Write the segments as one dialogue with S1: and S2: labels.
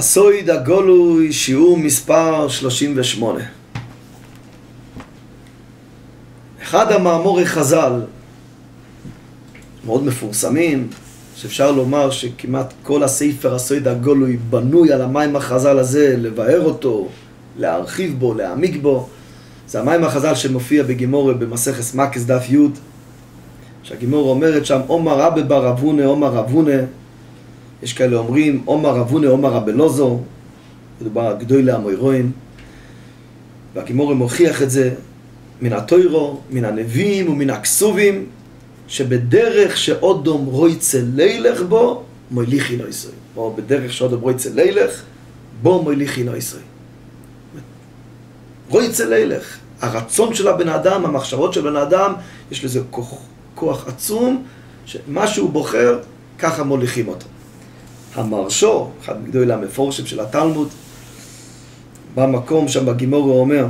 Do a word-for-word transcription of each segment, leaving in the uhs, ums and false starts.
S1: הסויד הגולוי, שיעור מספר שלושים ושמונה. אחד המאמורי חז"ל מאוד מפורסמים, שאפשר לומר שכמעט כל הספר הסויד הגולוי בנוי על המים החז"ל הזה, לבאר אותו, להרחיב בו, להעמיק בו. זה המים החז"ל שמופיע בגימורה במסכת מקס דף י', שהגימורה אומרת שם עומר רבי בר אבונה, עומר רבונה. יש כאלה אומרים עומר רבונה, עומר רבי לוזו, מדובר על גדולי המוירואים, והגימורה מוכיח את זה מן התוירו, מן הנביאים ומן הכסובים, שבדרך שאודום רויצה לילך בו, מוליכי לא ישראל. או בדרך שאודום רויצה לילך, בו מוליכי לא ישראל. רויצה לילך, הרצון של הבן אדם, המחשבות של בן אדם, יש לזה כוח, כוח עצום, שמה שהוא בוחר, ככה מוליכים אותו. המרשו, אחד מגדולי המפורשים של התלמוד, במקום שם בגימורה אומר,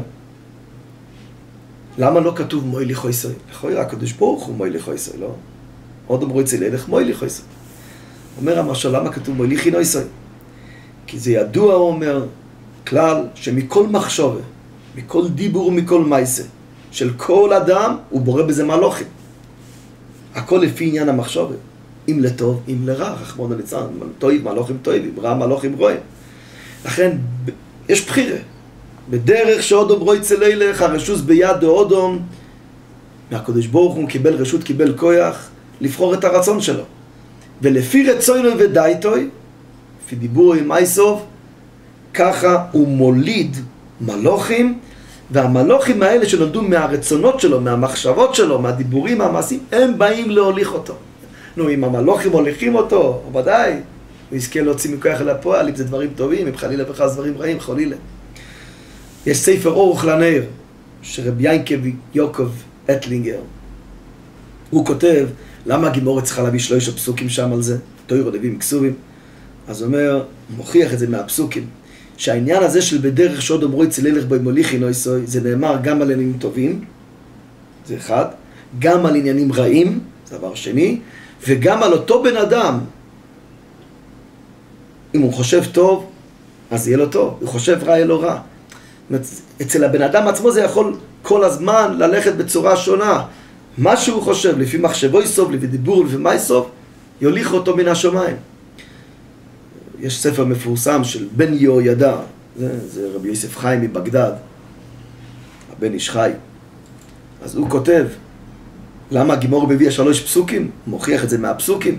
S1: למה לא כתוב מוליכו ישראל? לכוי רק הקדוש ברוך הוא מוליכו ישראל, לא? עוד אמרו אצל הלך מוליכו ישראל. אומר המרשו, למה כתוב מוליכי לא ישראל? כי זה ידוע, הוא אומר, כלל שמכל מחשבה, מכל דיבור ומכל מייסה, של כל אדם, הוא בורא בזה מלוכים. הכל לפי עניין המחשבה. אם לטוב, אם לרע, רחמנא ליצלן, טוב, מלוכים טובים, רע, מלוכים רואים. לכן, יש בחירה. בדרך שאודום רויצה לילך, הרשוס ביד דאודום, מהקדוש ברוך הוא קיבל רשות, קיבל כוח, לבחור את הרצון שלו. ולפי רצונו ודייתוי, לפי דיבור עם מייסוב, ככה הוא מוליד מלוכים, והמלוכים האלה שנולדו מהרצונות שלו, מהמחשבות שלו, מהדיבורים, מהמעשים, הם באים להוליך אותו. נו, אם המלוכים הוליכים אותו, ודאי, הוא יזכה להוציא מכוח אל הפועל, אם זה דברים טובים, אם חלילה וחס דברים רעים, חלילה. יש ספר אורך לנר, שרבי ינקב יעקב אטלינגר, הוא כותב, למה הגימורה צריכה להביא שלושה פסוקים שם על זה, תוירו נביאים כסובים, אז הוא אומר, מוכיח את זה מהפסוקים, שהעניין הזה של בדרך שאודום רויצה לילך בו מוליכי לא ישראל, זה נאמר גם על עניינים טובים, זה אחד, גם על עניינים רעים, זה דבר שני, וגם על אותו בן אדם, אם הוא חושב טוב, אז יהיה לו טוב, הוא חושב רע, יהיה לו רע. אצל הבן אדם עצמו זה יכול כל הזמן ללכת בצורה שונה. מה שהוא חושב, לפי מחשבו יסוב, לפי דיבור, לפי מה יסוב, יוליך אותו מן השמיים. יש ספר מפורסם של בן יהוידע, זה, זה רבי יוסף חיים מבגדד, הבן איש חי. אז הוא כותב, למה הגימורה מביא שלוש פסוקים? הוא מוכיח את זה מהפסוקים.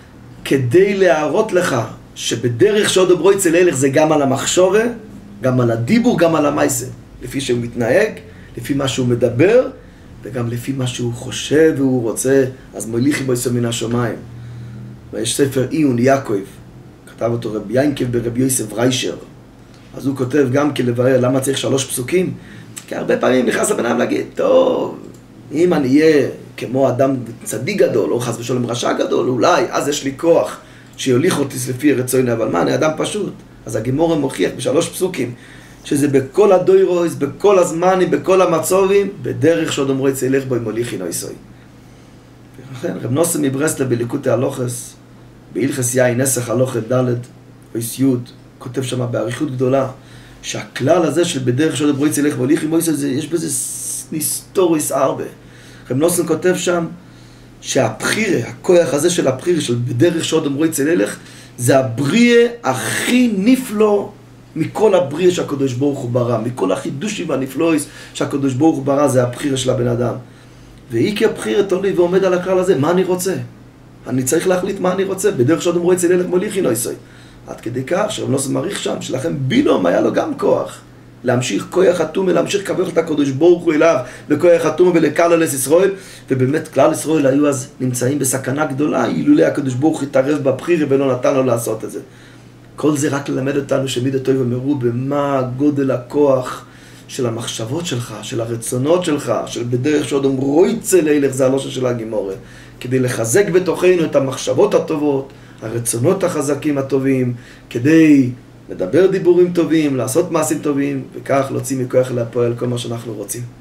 S1: כדי להראות לך שבדרך שאודום רויצה לילך זה גם על המחשבה, גם על הדיבור, גם על המייסה. לפי שהוא מתנהג, לפי מה שהוא מדבר, וגם לפי מה שהוא חושב והוא רוצה, אז מוליכי בו יסוד מן השמיים. ויש ספר עיון יעקב, כתב אותו רבי ינקב ברבי יוסף ריישר. אז הוא כותב גם כלברר למה צריך שלוש פסוקים, כי הרבה פעמים נכנס לבן אדם להגיד, טוב, אם אני אהיה כמו אדם צדיק גדול, או חס ושלום רשע גדול, אולי אז יש לי כוח שיוליך אותי לפי רצוני, אבל מה, אני אדם פשוט. אז הגימורה מוכיח בשלוש פסוקים, שזה בכל הדוירויס, בכל הזמנים, בכל המצובים, בדרך שאודום רויצה ילך בו מוליכי לא ישראל. ולכן, רב נוסם מברסלב בליקוטי הלוכס, בהלכס יין נסח הלוכת ד' אויס י', כותב שם באריכות גדולה, שהכלל הזה של בדרך שאודום רויצה ילך מוליכי לא ישראל, יש בזה היסטוריס הרבה. רב נוסם כותב שם, שהבחירה, הכוח הזה של הבחירה, של בדרך שאודום רויצה ילך, זה הבריאה הכי נפלא מכל הבריאה שהקדוש ברוך הוא ברא, מכל החידושים והנפלאויס שהקדוש ברוך הוא ברא, זה הבחירה של הבן אדם. והיא כבחירה תולי ועומד על הכלל הזה, מה אני רוצה? אני צריך להחליט מה אני רוצה, בדרך שאודום רויצה לילך מוליכי לא ישראל. עד כדי כך שרב נוסם מעריך שם, שלכם בילום היה לו גם כוח. להמשיך כוח אטומי, להמשיך לקבל את הקדוש ברוך הוא אליו בכוח אטומי ולקלל את ישראל, ובאמת כלל ישראל היו אז נמצאים בסכנה גדולה, אילולא הקדוש ברוך הוא התערב בבחירה ולא נתן לו לעשות את זה. כל זה רק ללמד אותנו שמידת טוב ומרו במה גודל הכוח של המחשבות שלך, של הרצונות שלך, של בדרך שאודום רויצה לילך, זה הלושן של הגימורה, כדי לחזק בתוכנו את המחשבות הטובות, הרצונות החזקים הטובים, כדי לדבר דיבורים טובים, לעשות מעשים טובים, וכך להוציא מכוח אל הפועל כל מה שאנחנו רוצים.